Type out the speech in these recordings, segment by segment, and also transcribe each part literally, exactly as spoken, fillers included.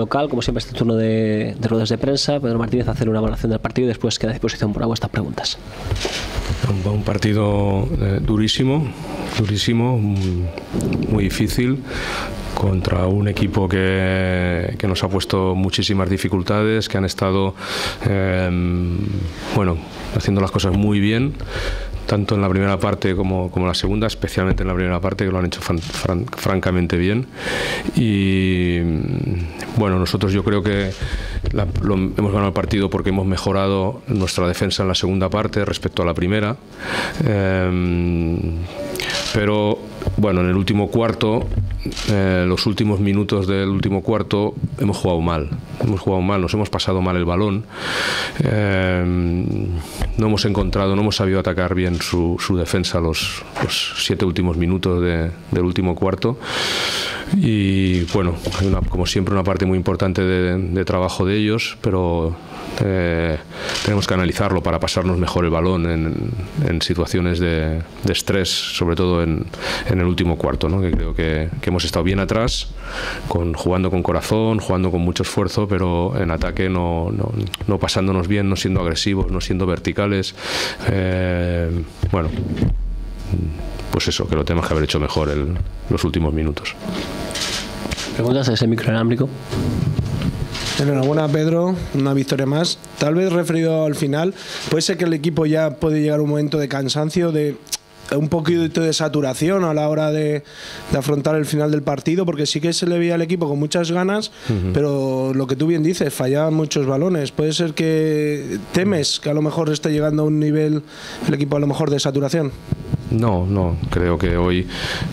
local, como siempre, este turno de, de ruedas de prensa. Pedro Martínez, hacer una valoración del partido y después queda a disposición para vuestras preguntas. Un, un partido eh, durísimo, durísimo, muy difícil, contra un equipo que, que nos ha puesto muchísimas dificultades, que han estado eh, bueno, haciendo las cosas muy bien, tanto en la primera parte como, como en la segunda, especialmente en la primera parte, que lo han hecho fran, fran, francamente bien. Y bueno, nosotros yo creo que la, lo, hemos ganado el partido porque hemos mejorado nuestra defensa en la segunda parte respecto a la primera. Eh, pero bueno, en el último cuarto, eh, los últimos minutos del último cuarto, hemos jugado mal. Hemos jugado mal, nos hemos pasado mal el balón. Eh, no hemos encontrado, no hemos sabido atacar bien su, su defensa los, los siete últimos minutos de, del último cuarto. Y bueno, hay una, como siempre, una parte muy importante de, de trabajo de ellos, pero eh, tenemos que analizarlo para pasarnos mejor el balón en, en situaciones de, de estrés, sobre todo en, en el último cuarto, ¿no? Que creo que, que hemos estado bien atrás, con, jugando con corazón, jugando con mucho esfuerzo, pero en ataque no, no, no pasándonos bien, no siendo agresivos, no siendo verticales. Eh, bueno, pues eso, que lo tenemos que haber hecho mejor el, los últimos minutos. ¿Preguntas a ese micro inalámbrico? Enhorabuena, Pedro, una victoria más. Tal vez referido al final, puede ser que el equipo ya puede llegar a un momento de cansancio, de un poquito de saturación a la hora de, de afrontar el final del partido, porque sí que se le veía al equipo con muchas ganas, uh-huh. pero lo que tú bien dices, fallaban muchos balones. Puede ser que temes que a lo mejor esté llegando a un nivel el equipo a lo mejor de saturación. No, no, creo que hoy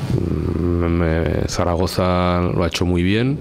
Zaragoza lo ha hecho muy bien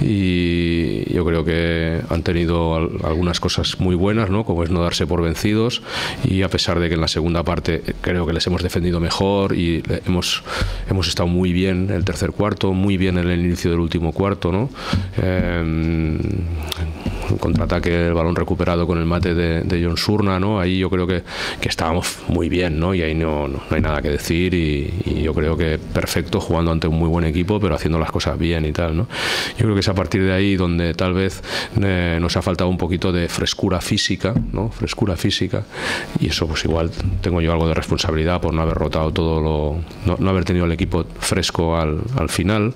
y yo creo que han tenido algunas cosas muy buenas, ¿no? Como es no darse por vencidos, y a pesar de que en la segunda parte creo que les hemos defendido mejor y hemos, hemos estado muy bien el tercer cuarto, muy bien en el inicio del último cuarto, ¿no? Eh, un contraataque, el balón recuperado con el mate de, de John Surna, ¿no? Ahí yo creo que, que estábamos muy bien, ¿no? Y ahí no, no, no hay nada que decir y, y yo creo que perfecto, jugando ante un muy buen equipo, pero haciendo las cosas bien y tal, ¿no? Yo creo que es a partir de ahí donde tal vez eh, nos ha faltado un poquito de frescura física, ¿no? Frescura física, y eso pues igual tengo yo algo de responsabilidad por no haber rotado todo lo... no, no haber tenido el equipo fresco al, al final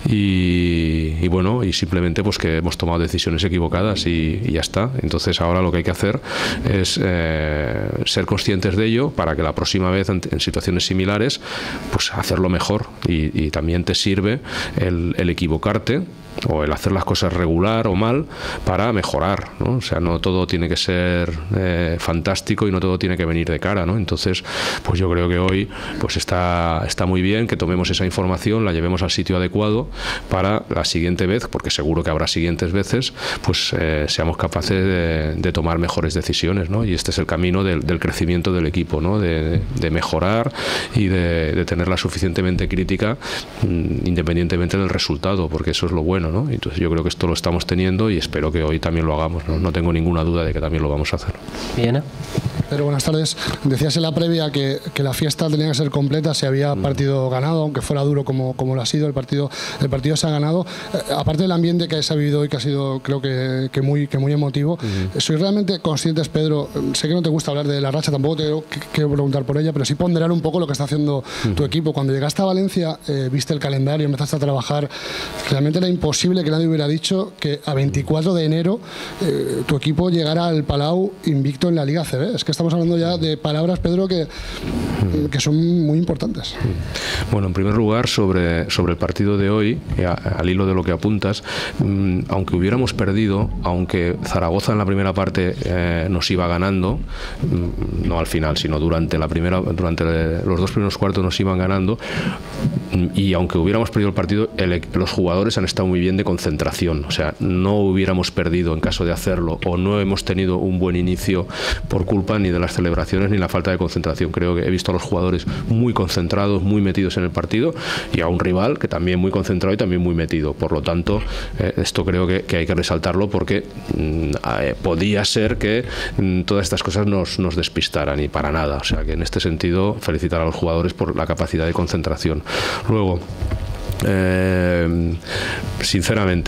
y, y bueno, y simplemente pues que hemos tomado decisiones equivocadas y, y ya está. Entonces ahora lo que hay que hacer es eh, ser conscientes de ello para que la próxima vez en, en situaciones similares pues hacerlo mejor, y, y también te sirve el, el equivocarte o el hacer las cosas regular o mal para mejorar, ¿no? O sea, no todo tiene que ser eh, fantástico y no todo tiene que venir de cara, ¿no? Entonces, pues yo creo que hoy pues está, está muy bien que tomemos esa información, la llevemos al sitio adecuado para la siguiente vez, porque seguro que habrá siguientes veces, pues eh, seamos capaces de, de tomar mejores decisiones, ¿no? Y este es el camino del, del crecimiento del equipo, ¿no? De, de mejorar y de, de tenerla suficientemente crítica independientemente del resultado, porque eso es lo bueno, ¿no? Entonces yo creo que esto lo estamos teniendo y espero que hoy también lo hagamos, ¿no? No tengo ninguna duda de que también lo vamos a hacer. Bien. Pero buenas tardes. Decías en la previa que, que la fiesta tenía que ser completa si había partido ganado, aunque fuera duro como, como lo ha sido, el partido, el partido se ha ganado. Eh, aparte del ambiente que se ha vivido hoy, que ha sido creo que, que, muy, que muy emotivo, uh-huh. ¿sois realmente conscientes, Pedro? Sé que no te gusta hablar de la racha, tampoco te quiero, quiero preguntar por ella, pero sí ponderar un poco lo que está haciendo uh-huh. tu equipo. Cuando llegaste a Valencia, eh, viste el calendario, empezaste a trabajar, realmente era imposible que nadie hubiera dicho que a veinticuatro de enero eh, tu equipo llegara al Palau invicto en la Liga C B. Es que estamos hablando ya de palabras, Pedro, que, que son muy importantes. Bueno, en primer lugar, sobre, sobre el partido de hoy, a, al hilo de lo que apuntas, mmm, aunque hubiéramos perdido, aunque Zaragoza en la primera parte eh, nos iba ganando, mmm, no al final, sino durante la primera, durante los dos primeros cuartos nos iban ganando, y aunque hubiéramos perdido el partido, el, los jugadores han estado muy bien de concentración, o sea, no hubiéramos perdido en caso de hacerlo, o no hemos tenido un buen inicio por culpa ni de las celebraciones ni la falta de concentración. Creo que he visto a los jugadores muy concentrados, muy metidos en el partido, y a un rival que también muy concentrado y también muy metido. Por lo tanto, eh, esto creo que, que hay que resaltarlo porque mm, eh, podía ser que mm, todas estas cosas nos, nos despistaran, y para nada. O sea, que en este sentido felicitar a los jugadores por la capacidad de concentración. Luego, Eh, sinceramente,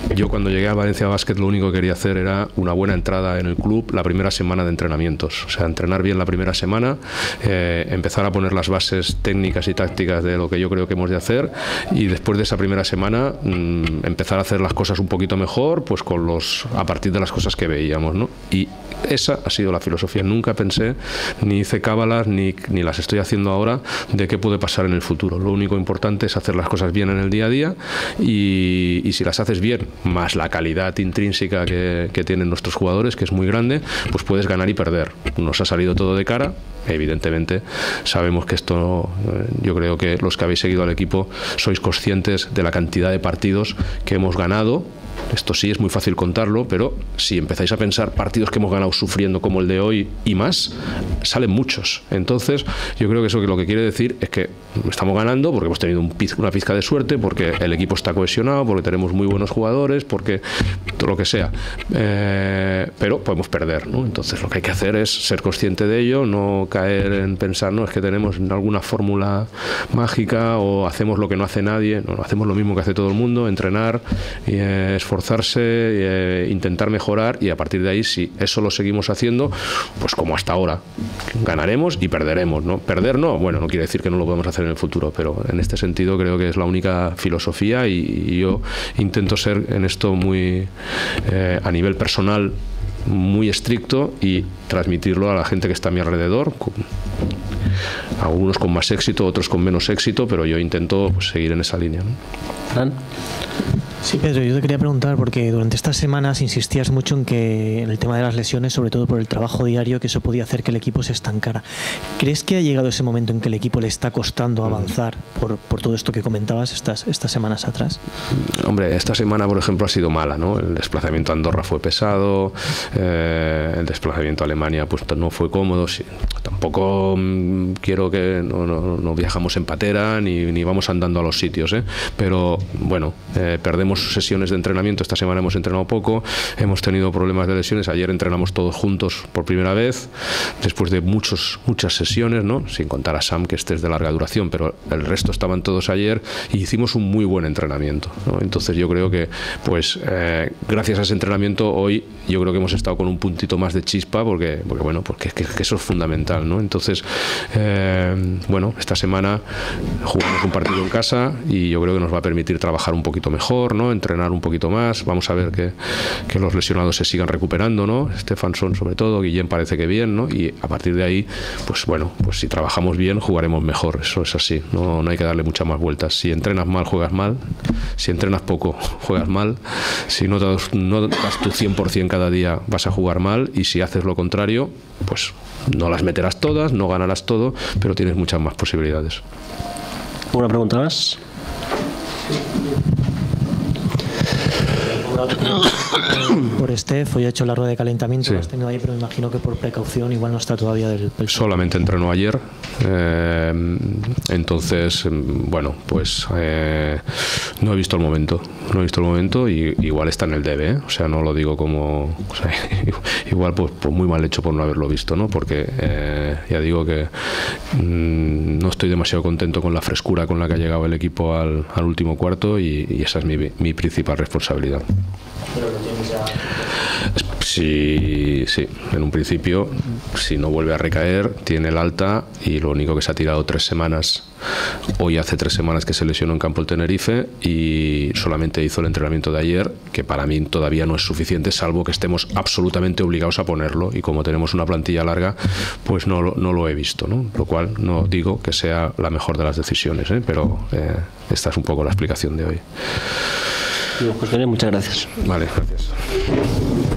yo cuando llegué a Valencia Basket lo único que quería hacer era una buena entrada en el club la primera semana de entrenamientos, o sea, entrenar bien la primera semana, eh, empezar a poner las bases técnicas y tácticas de lo que yo creo que hemos de hacer, y después de esa primera semana mmm, empezar a hacer las cosas un poquito mejor, pues con los a partir de las cosas que veíamos, ¿no? Y esa ha sido la filosofía. Nunca pensé, ni hice cábalas, ni, ni las estoy haciendo ahora, de qué puede pasar en el futuro. Lo único importante es hacer las cosas bien en el día a día, y, y si las haces bien, más la calidad intrínseca que, que tienen nuestros jugadores, que es muy grande, pues puedes ganar y perder. Nos ha salido todo de cara. Evidentemente sabemos que esto, yo creo que los que habéis seguido al equipo sois conscientes de la cantidad de partidos que hemos ganado. Esto sí es muy fácil contarlo, pero si empezáis a pensar partidos que hemos ganado sufriendo como el de hoy y más, salen muchos. Entonces yo creo que eso que lo que quiere decir es que estamos ganando porque hemos tenido un piz, una pizca de suerte, porque el equipo está cohesionado, porque tenemos muy buenos jugadores, porque todo lo que sea, eh, pero podemos perder, ¿no? Entonces lo que hay que hacer es ser consciente de ello, no caer en pensar, no, es que tenemos alguna fórmula mágica o hacemos lo que no hace nadie. No, hacemos lo mismo que hace todo el mundo: entrenar y eh, esforzarse, eh, intentar mejorar, y a partir de ahí, si eso lo seguimos haciendo, pues como hasta ahora, ganaremos y perderemos, ¿no? Perder no, bueno, no quiere decir que no lo podemos hacer en el futuro, pero en este sentido creo que es la única filosofía, y, y yo intento ser en esto muy eh, a nivel personal muy estricto, y transmitirlo a la gente que está a mi alrededor, algunos con más éxito, otros con menos éxito, pero yo intento, pues, seguir en esa línea, ¿no? Fran. Sí, Pedro, yo te quería preguntar, porque durante estas semanas insistías mucho en que en el tema de las lesiones, sobre todo por el trabajo diario, que eso podía hacer que el equipo se estancara. ¿Crees que ha llegado ese momento en que el equipo le está costando avanzar por, por todo esto que comentabas estas, estas semanas atrás? Hombre, esta semana, por ejemplo, ha sido mala, ¿no? El desplazamiento a Andorra fue pesado, eh, el desplazamiento a Alemania pues no fue cómodo. Sí, tampoco mmm, quiero que no, no, no viajamos en patera ni, ni vamos andando a los sitios, ¿eh? Pero bueno, eh, perdemos sesiones de entrenamiento. Esta semana hemos entrenado poco, hemos tenido problemas de lesiones. Ayer entrenamos todos juntos por primera vez, después de muchos, muchas sesiones, ¿no? Sin contar a Sam, que este es de larga duración, pero el resto estaban todos ayer, y hicimos un muy buen entrenamiento, ¿no? Entonces yo creo que, pues, eh, gracias a ese entrenamiento, hoy yo creo que hemos estado con un puntito más de chispa, porque, porque bueno, porque que, que eso es fundamental, ¿no? Entonces, eh, bueno, esta semana jugamos un partido en casa, y yo creo que nos va a permitir trabajar un poquito mejor, ¿no? Entrenar un poquito más. Vamos a ver que, que los lesionados se sigan recuperando, ¿no? Stefansson sobre todo, Guillén parece que bien, ¿no? Y a partir de ahí, pues bueno, pues si trabajamos bien, jugaremos mejor. Eso es así, no, no hay que darle muchas más vueltas. Si entrenas mal, juegas mal. Si entrenas poco, juegas mal. Si no das, no das tu cien por cien cada día, vas a jugar mal. Y si haces lo contrario, pues no las meterás todas, no ganarás todo, pero tienes muchas más posibilidades. ¿Una pregunta más? Por Steph, hoy ha hecho la rueda de calentamiento, sí. Lo has tenido ahí, pero me imagino que por precaución igual no está todavía del... del... Solamente entrenó ayer, eh, entonces, bueno, pues eh, no he visto el momento, no he visto el momento, y igual está en el debe, ¿eh? O sea, no lo digo como, o sea, igual pues, pues muy mal hecho por no haberlo visto, ¿no? Porque eh, ya digo que mmm, no estoy demasiado contento con la frescura con la que ha llegado el equipo al, al último cuarto, y, y esa es mi, mi principal responsabilidad. Pero lo tienes ya... Sí, sí, en un principio, si no vuelve a recaer, tiene el alta, y lo único que se ha tirado tres semanas, hoy hace tres semanas que se lesionó en campo el Tenerife, y solamente hizo el entrenamiento de ayer, que para mí todavía no es suficiente, salvo que estemos absolutamente obligados a ponerlo, y como tenemos una plantilla larga, pues no, no lo he visto, ¿no? Lo cual no digo que sea la mejor de las decisiones, ¿eh? Pero eh, esta es un poco la explicación de hoy. Pues bien, muchas gracias. Vale, gracias.